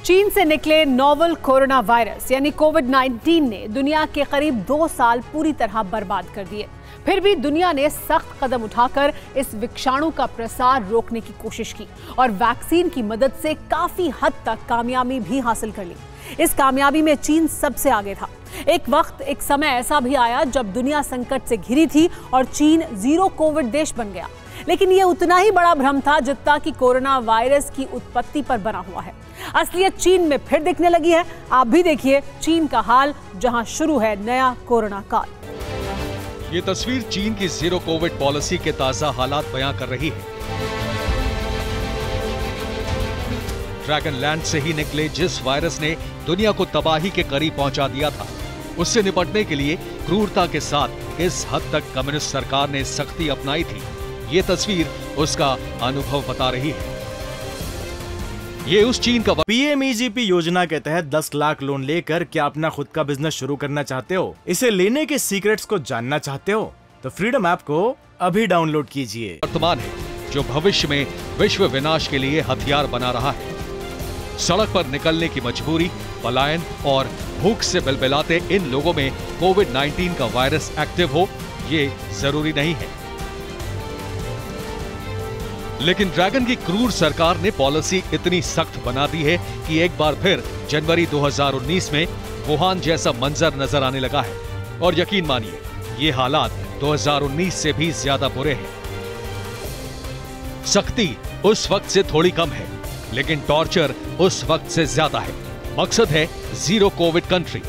चीन से निकले नोवल कोरोना वायरस यानी कोविड-19 ने दुनिया के करीब 2 साल पूरी तरह बर्बाद कर दिए। फिर भी दुनिया ने सख्त कदम उठाकर इस विषाणु का प्रसार रोकने की कोशिश की और वैक्सीन की मदद से काफी हद तक कामयाबी भी हासिल कर ली। इस कामयाबी में चीन सबसे आगे था। एक समय ऐसा भी आया जब दुनिया संकट से घिरी थी और चीन जीरो कोविड देश बन गया। लेकिन यह उतना ही बड़ा भ्रम था जितना कि कोरोना वायरस की उत्पत्ति पर बना हुआ है। असलियत चीन में फिर दिखने लगी है। आप भी देखिए चीन का हाल, जहां शुरू है नया कोरोना काल। ये तस्वीर चीन की जीरो कोविड पॉलिसी के ताजा हालात बयां कर रही है। ड्रैगन लैंड से ही निकले जिस वायरस ने दुनिया को तबाही के करीब पहुंचा दिया था, उससे निपटने के लिए क्रूरता के साथ इस हद तक कम्युनिस्ट सरकार ने सख्ती अपनाई थी। ये तस्वीर उसका अनुभव बता रही है। ये उस चीन का पीएमईजीपी योजना के तहत 10 लाख लोन लेकर क्या अपना खुद का बिजनेस शुरू करना चाहते हो? इसे लेने के सीक्रेट्स को जानना चाहते हो? तो फ्रीडम ऐप को अभी डाउनलोड कीजिए। वर्तमान है जो भविष्य में विश्व विनाश के लिए हथियार बना रहा है। सड़क पर निकलने की मजबूरी, पलायन और भूख से बिलबिलाते इन लोगों में कोविड-19 का वायरस एक्टिव हो, ये जरूरी नहीं है। लेकिन ड्रैगन की क्रूर सरकार ने पॉलिसी इतनी सख्त बना दी है कि एक बार फिर जनवरी 2019 में वुहान जैसा मंजर नजर आने लगा है। और यकीन मानिए, ये हालात 2019 से भी ज्यादा बुरे हैं। सख्ती उस वक्त से थोड़ी कम है, लेकिन टॉर्चर उस वक्त से ज्यादा है। मकसद है जीरो कोविड कंट्री।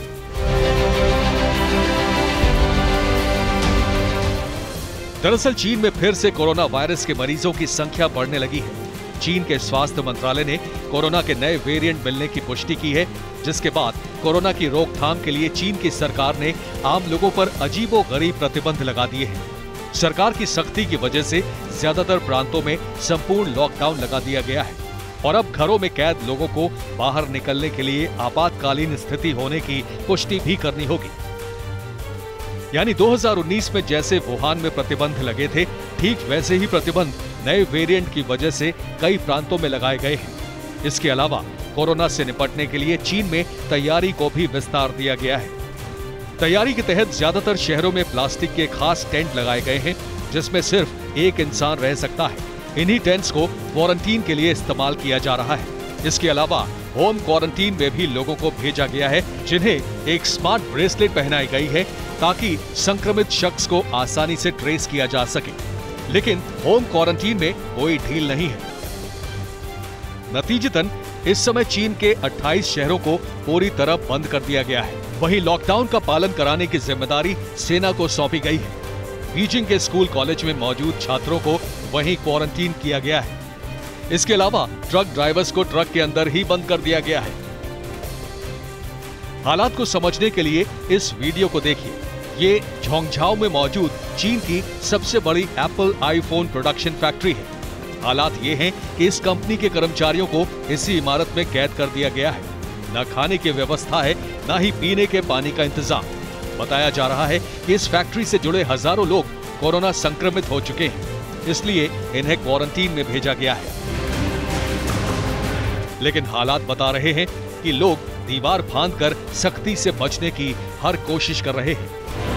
दरअसल चीन में फिर से कोरोना वायरस के मरीजों की संख्या बढ़ने लगी है। चीन के स्वास्थ्य मंत्रालय ने कोरोना के नए वेरिएंट मिलने की पुष्टि की है, जिसके बाद कोरोना की रोकथाम के लिए चीन की सरकार ने आम लोगों पर अजीबोगरीब प्रतिबंध लगा दिए हैं। सरकार की सख्ती की वजह से ज्यादातर प्रांतों में संपूर्ण लॉकडाउन लगा दिया गया है और अब घरों में कैद लोगों को बाहर निकलने के लिए आपातकालीन स्थिति होने की पुष्टि भी करनी होगी। यानी 2019 में जैसे वुहान में प्रतिबंध लगे थे, ठीक वैसे ही प्रतिबंध नए वेरिएंट की वजह से कई प्रांतों में लगाए गए हैं। इसके अलावा कोरोना से निपटने के लिए चीन में तैयारी को भी विस्तार दिया गया है। तैयारी के तहत ज्यादातर शहरों में प्लास्टिक के खास टेंट लगाए गए हैं, जिसमें सिर्फ एक इंसान रह सकता है। इन्हीं टेंट्स को क्वारंटीन के लिए इस्तेमाल किया जा रहा है। इसके अलावा होम क्वारंटीन में भी लोगों को भेजा गया है, जिन्हें एक स्मार्ट ब्रेसलेट पहनाई गई है ताकि संक्रमित शख्स को आसानी से ट्रेस किया जा सके। लेकिन होम क्वारंटीन में कोई ढील नहीं है। नतीजतन इस समय चीन के 28 शहरों को पूरी तरह बंद कर दिया गया है। वहीं लॉकडाउन का पालन कराने की जिम्मेदारी सेना को सौंपी गई है। बीजिंग के स्कूल कॉलेज में मौजूद छात्रों को वहीं क्वारंटीन किया गया है। इसके अलावा ट्रक ड्राइवर्स को ट्रक के अंदर ही बंद कर दिया गया है। हालात को समझने के लिए इस वीडियो को देखिए। ये झोंगझाओ में मौजूद चीन की सबसे बड़ी एप्पल आईफोन प्रोडक्शन फैक्ट्री है। हालात ये हैं कि इस कंपनी के कर्मचारियों को इसी इमारत में कैद कर दिया गया है। न खाने की व्यवस्था है, न ही पीने के पानी का इंतजाम। बताया जा रहा है कि इस फैक्ट्री से जुड़े हजारों लोग कोरोना संक्रमित हो चुके हैं, इसलिए इन्हें क्वारंटीन में भेजा गया है। लेकिन हालात बता रहे हैं कि लोग दीवार फांदकर सख्ती से बचने की हर कोशिश कर रहे हैं।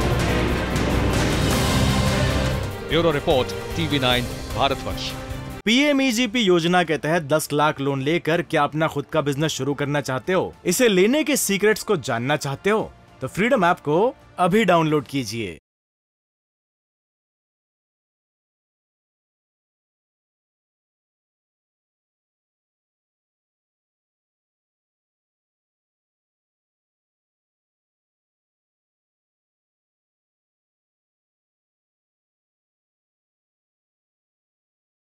Bureau report, TV9 Bharatvarsh. PMEGP योजना के तहत 10 लाख लोन लेकर क्या अपना खुद का बिजनेस शुरू करना चाहते हो? इसे लेने के सीक्रेट्स को जानना चाहते हो? तो फ्रीडम ऐप को अभी डाउनलोड कीजिए।